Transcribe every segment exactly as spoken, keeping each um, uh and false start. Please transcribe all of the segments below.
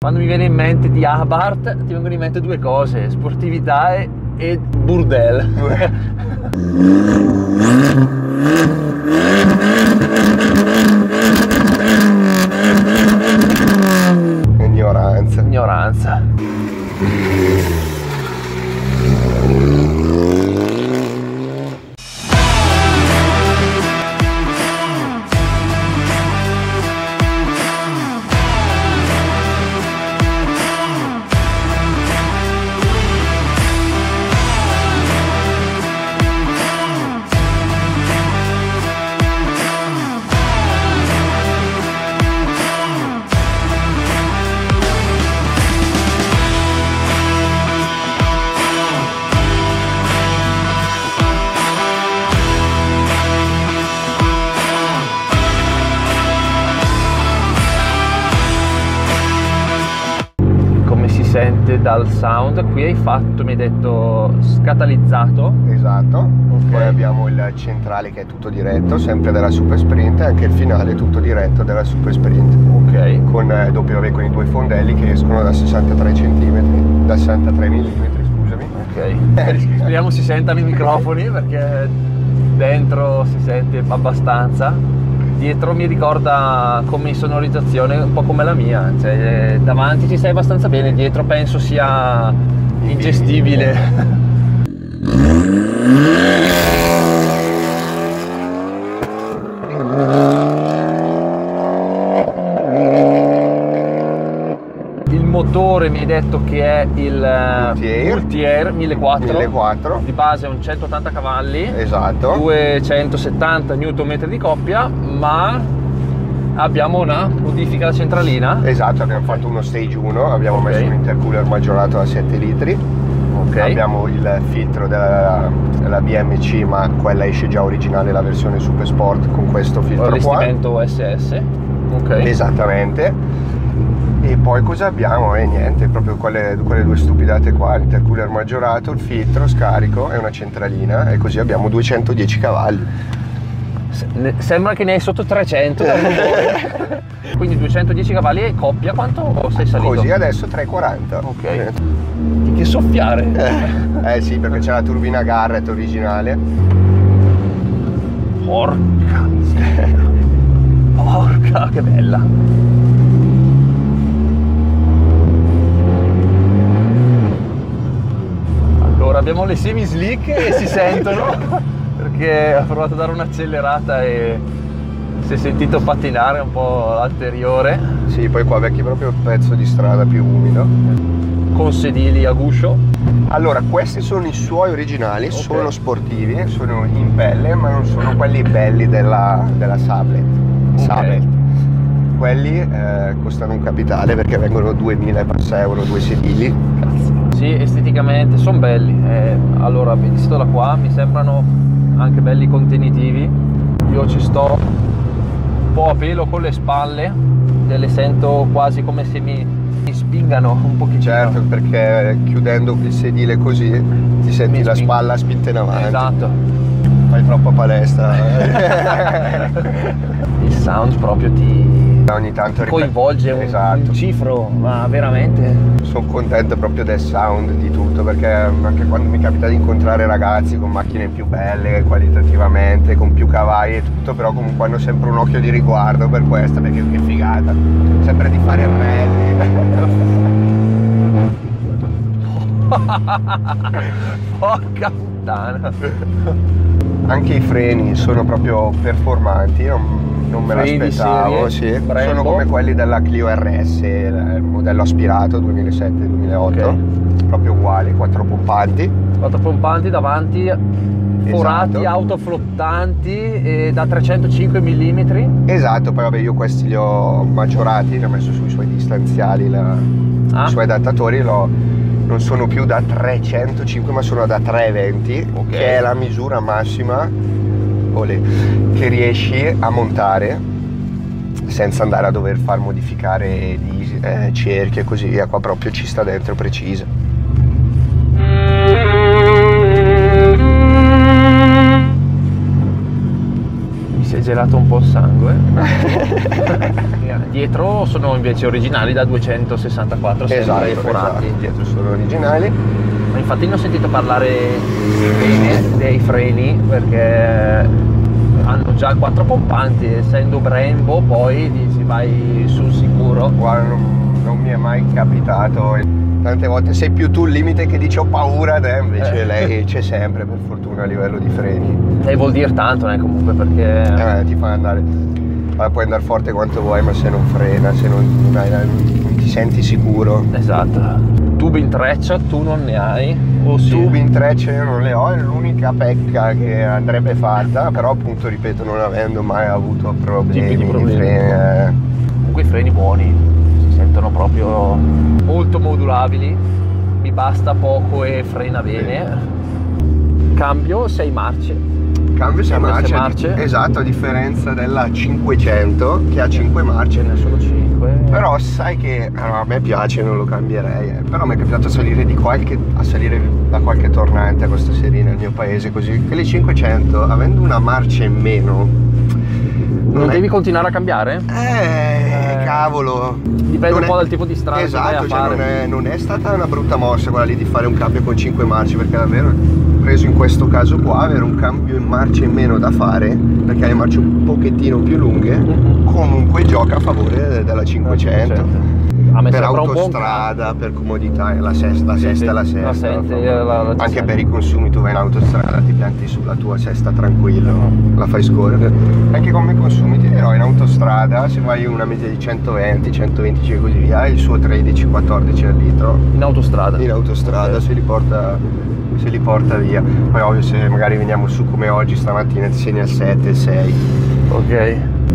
Quando mi viene in mente di Abarth ti vengono in mente due cose: sportività e, e burdel. Ignoranza. Ignoranza. Sente dal sound. Qui hai fatto, mi hai detto, scatalizzato. Esatto. Okay. Poi abbiamo il centrale che è tutto diretto, sempre della Super Sprint, e anche il finale tutto diretto della Super Sprint. Ok. Con, eh, doppio, con i due fondelli che escono da sessantatré centimetri, da sessantatré millimetri, scusami. Ok. Speriamo si sentano i microfoni, perché dentro si sente abbastanza. Dietro mi ricorda come insonorizzazione un po' come la mia, cioè davanti ci stai abbastanza bene, dietro penso sia ingestibile. Il motore mi hai detto che è il Multi-Air millequattrocento, millequattrocento, di base un centottanta cavalli, esatto, duecentosettanta newton metri di coppia, ma abbiamo una modifica alla centralina. Esatto, abbiamo fatto uno stage uno, abbiamo okay. messo un intercooler maggiorato a sette litri, okay. Abbiamo il filtro della, della B M C, ma quella esce già originale, la versione Super Sport, con questo filtro qua, allestimento O S S. Okay. Esattamente. E poi cosa abbiamo? E eh, niente, proprio quelle, quelle due stupidate qua, l'intercooler maggiorato, il filtro, scarico e una centralina, e così abbiamo duecentodieci cavalli. Sembra che ne hai sotto trecento. Quindi duecentodieci cavalli e coppia, quanto sei salito? Così adesso trecentoquaranta. Ok. Eh. Che soffiare. Eh, eh sì, perché c'è la turbina Garrett originale. Porca miseria. Porca, che bella. Allora, abbiamo le semi slick e si sentono, perché ha provato a dare un'accelerata e si è sentito pattinare un po' l'anteriore. Sì, poi qua becchi proprio un pezzo di strada più umido. Con sedili a guscio. Allora, questi sono i suoi originali, okay. Sono sportivi, sono in pelle, ma non sono quelli belli della, della Sablet. Okay. Sablet. Quelli eh, costano un capitale, perché vengono duemila e passa euro, due sedili. Cazzo. Sì, esteticamente sono belli. Eh, allora, visto da qua, mi sembrano anche belli contenitivi. Io ci sto un po' a pelo con le spalle, le sento quasi come se mi, mi spingano un pochino. Certo, perché chiudendo il sedile così ti senti mi la spingo. Spalla spinta in avanti. Esatto. Fai troppa palestra. Il sound proprio ti ogni tanto coinvolge un, esatto. un cifro, ma veramente. Sono contento proprio del sound, di tutto, perché anche quando mi capita di incontrare ragazzi con macchine più belle qualitativamente, con più cavalli e tutto, però comunque hanno sempre un occhio di riguardo per questa, perché che figata, sempre di fare rally. Porca puttana. Anche i freni sono proprio performanti, non, non me l'aspettavo, sì. Sono come quelli della Clio R S, il modello aspirato duemilasette duemilaotto, okay. Proprio uguali, quattro pompanti. Quattro pompanti davanti, forati, esatto. Autoflottanti e da trecentocinque millimetri. Esatto, poi vabbè, io questi li ho maggiorati, li ho messo sui suoi distanziali, la, ah. i suoi adattatori, l'ho... non sono più da trecentocinque, ma sono da trecentoventi, okay. Che è la misura massima olè, che riesci a montare senza andare a dover far modificare di eh, cerchi e così via. Qua proprio ci sta dentro precisa. Mi si è gelato un po' il sangue. Dietro sono invece originali da duecentosessantaquattro, esatto, sempre forati. Esatto, dietro sono originali. Ma infatti ne ho sentito parlare bene dei freni, perché hanno già quattro pompanti, essendo Brembo poi dici vai sul sicuro. Guarda, non, non mi è mai capitato, tante volte sei più tu il limite che dici ho paura te, invece eh. lei c'è sempre, per fortuna, a livello di freni. E vuol dire tanto, eh, comunque, perché eh, ti fa andare, allora, puoi andare forte quanto vuoi, ma se non frena, se non, non, hai, non ti senti sicuro. Esatto. Tubi in treccia tu non ne hai? O sì? Tubi in treccia io non le ho, è l'unica pecca che andrebbe fatta, però appunto ripeto, non avendo mai avuto problemi, di problemi. Di freni, eh. Comunque i freni buoni, si sentono proprio molto modulabili, mi basta poco e frena bene. Cambio sei marce. Cambio sei marce, marce, esatto, a differenza della cinquecento che ha cinque marce. Ne sono cinque. Però sai che allora, a me piace, non lo cambierei, eh. Però mi è capitato a salire di qualche a salire da qualche tornante a questa serie nel mio paese, così che le cinquecento, avendo una marcia in meno, non, non devi è... continuare a cambiare? Eh, eh cavolo. Dipende non un po' è... dal tipo di strada. Esatto, che vai a cioè fare. Non, è, non è stata una brutta mossa quella lì di fare un cambio con cinque marce, perché davvero, preso in questo caso qua, avere un cambio in marcia in meno da fare, perché hai le marce un pochettino più lunghe, mm-hmm. comunque gioca a favore della cinquecento. A me per autostrada, per comodità, la sesta, la sì, sesta sì. è la sesta. La sente, la, la, la anche sente. Per i consumi, tu vai in autostrada, ti pianti sulla tua sesta tranquillo, la fai scorrere. Anche come consumi ti dirò, in autostrada, se vai una media di centoventi, centoventicinque così via, il suo tredici quattordici al litro. In autostrada? In autostrada, okay. se li porta... se li porta via. Poi ovvio, se magari veniamo su come oggi stamattina ti segna il sette, il sei. Ok.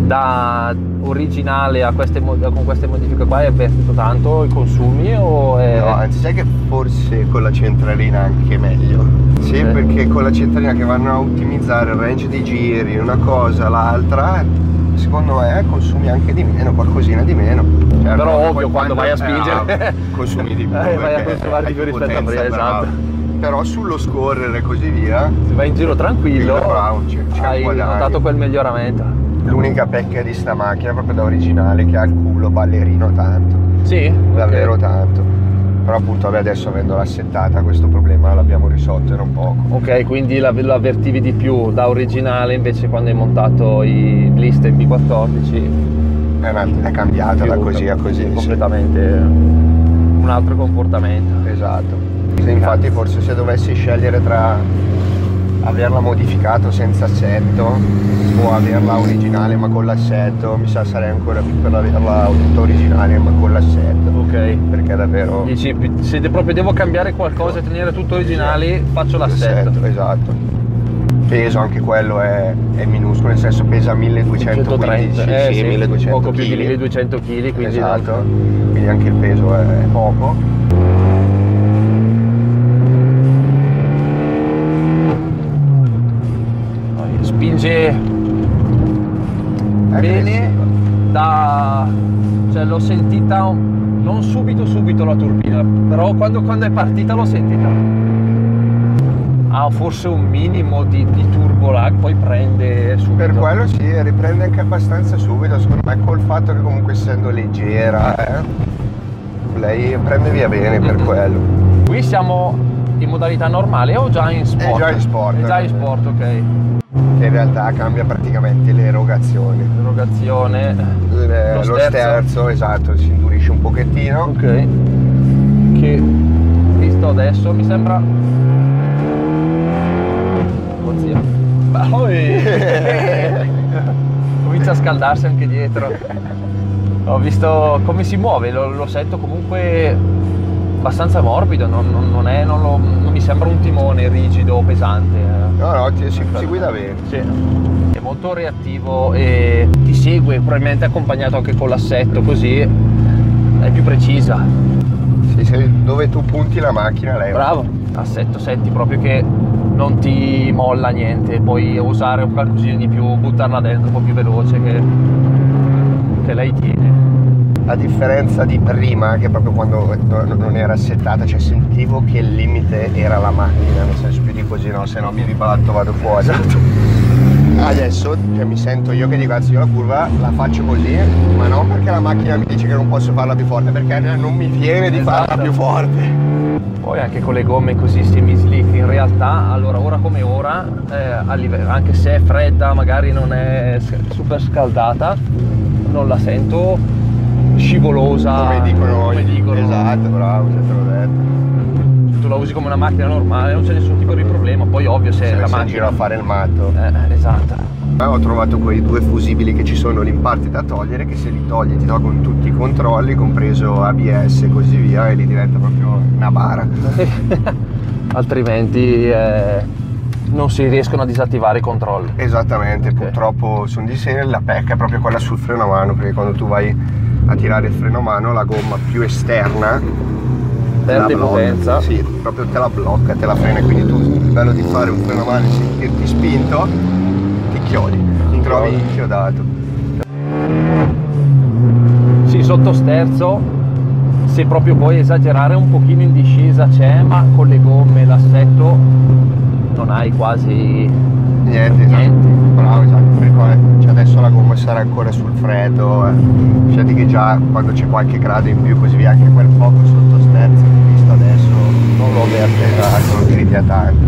Da originale a queste, con queste modifiche qua è avvertito tanto i consumi o è... No, anzi sai che forse con la centralina anche meglio. Sì, okay. Perché con la centralina che vanno a ottimizzare il range dei giri, una cosa l'altra, secondo me consumi anche di meno, qualcosina di meno. Certo, però ovvio quando, quando vai a spingere eh, consumi di più. Eh, vai a consumare di più rispetto a prima, esatto. Però sullo scorrere e così via, se vai in giro tranquillo, bravo, hai notato quel miglioramento. L'unica pecca di sta macchina proprio da originale che ha il culo ballerino tanto. Sì? Davvero okay. tanto. Però appunto vabbè, adesso avendola assettata questo problema l'abbiamo risolto, era un poco. Ok, quindi lo avvertivi di più da originale, invece quando hai montato i blister B quattordici è, una, è cambiata da così a così. Completamente sì. Un altro comportamento. Esatto. Se infatti forse se dovessi scegliere tra averla modificato senza assetto o averla originale ma con l'assetto, mi sa sarei ancora più per averla tutta originale ma con l'assetto. Ok. Perché davvero... Dici, se proprio devo cambiare qualcosa e tenere tutto originali, sì. faccio l'assetto. Esatto. Peso anche quello è, è minuscolo, nel senso pesa milleduecentoquindici, eh, sì, sì, milleduecento poco chili. più di milleduecento chili, quindi esatto. Quindi anche il peso è poco. Spinge bene, da, cioè l'ho sentita non subito subito la turbina, però quando, quando è partita l'ho sentita. Ha forse un minimo di, di turbo lag, poi prende subito. Per quello sì, riprende anche abbastanza subito, secondo me, col fatto che comunque essendo leggera, eh, lei prende via bene per mm-hmm. quello. Qui siamo in modalità normale o già in sport? È già in sport. È già in sport, ok. Che in realtà cambia praticamente le erogazioni. L'erogazione, le, lo, lo sterzo. sterzo, esatto, si indurisce un pochettino. Ok. Che visto adesso mi sembra. Oh zio. Comincia a scaldarsi anche dietro. Ho visto come si muove, lo, lo sento comunque abbastanza morbido, non, non, non, è, non, lo, non mi sembra un timone rigido o pesante. No, no, ti, si, si guida bene. Sì. È molto reattivo e ti segue, probabilmente accompagnato anche con l'assetto, così è più precisa. Sì, se, dove tu punti la macchina lei. Bravo. Assetto, senti proprio che non ti molla niente, puoi usare un qualcosina di più, buttarla dentro un po' più veloce che, che lei tiene. A differenza di prima, che proprio quando non era assettata, cioè sentivo che il limite era la macchina, nel senso più di così no, se no mi ribalto, vado fuori. Esatto. adesso cioè, mi sento io che dico cazzo io la curva la faccio così, ma non perché la macchina mi dice che non posso farla più forte, perché non mi viene di esatto. farla più forte. Poi anche con le gomme così semi-slick, in realtà allora ora come ora, eh, a livello, anche se è fredda, magari non è super scaldata, non la sento scivolosa. Come dicono, come dicono. Esatto, bravo, se te l'ho detto. Tu la usi come una macchina normale, non c'è nessun tipo di problema. Poi ovvio se, se la macchina gira a fare il matto. Eh, esatto. Ho trovato quei due fusibili che ci sono lì in parte da togliere, che se li togli ti tolgono tutti i controlli, compreso A B S e così via, e lì diventa proprio una bara. Altrimenti eh, non si riescono a disattivare i controlli. Esattamente, okay. Purtroppo sono disegni, la pecca è proprio quella sul freno a mano, perché quando tu vai a tirare il freno a mano la gomma più esterna perde potenza. Sì, proprio te la blocca, te la frena, quindi tu il bello di fare un freno a mano e sentirti spinto, ti chiodi, ti trovi inchiodato. Sì, sotto sterzo, se proprio puoi esagerare un pochino in discesa c'è, ma con le gomme, l'assetto non hai quasi niente. niente. Bravo, esatto, perché cioè adesso la gomma sarà ancora sul freddo, eh. Cioè che già quando c'è qualche grado in più così via, anche quel poco sotto sterzo che ho visto adesso non lo avverte, esatto, non gridi a tanto.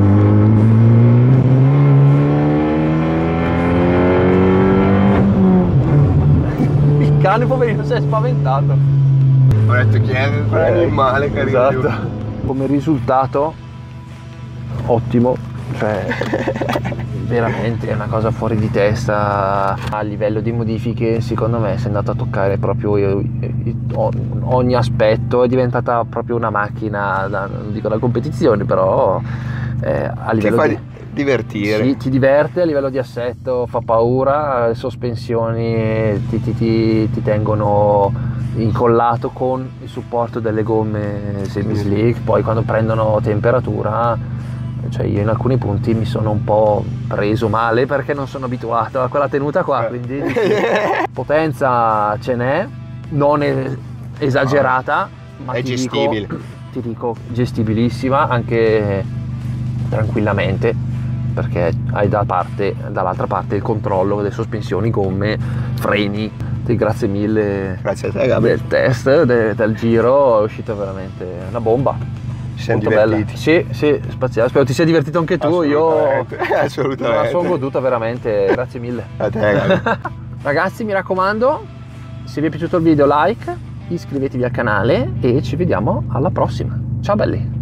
Il cane poverino si è spaventato. Ho detto chi è quell'animale che arriva esatto. Come risultato ottimo, cioè veramente è una cosa fuori di testa. A livello di modifiche secondo me si è andato a toccare proprio ogni aspetto, è diventata proprio una macchina da, non dico da competizione, però eh, a livello ti fa di divertire. Sì, ti diverte, a livello di assetto fa paura, le sospensioni ti, ti, ti, ti tengono incollato con il supporto delle gomme semi-slick, poi quando prendono temperatura, cioè io in alcuni punti mi sono un po' preso male perché non sono abituato a quella tenuta qua, quindi potenza ce n'è, non è esagerata, ma è ti gestibile. Dico, ti dico gestibilissima anche tranquillamente, perché hai da parte, dall'altra parte il controllo delle sospensioni, gomme, freni. Grazie mille, grazie a te Gabriele. Del test, de, del giro è uscita veramente una bomba. Ci siamo molto divertiti. Bella. Sì, sì, spaziale. Spero ti sia divertito anche tu. Assolutamente. Io Assolutamente. me la sono goduta veramente. Grazie mille. A te. Ragazzi, mi raccomando, se vi è piaciuto il video, like, iscrivetevi al canale e ci vediamo alla prossima. Ciao belli.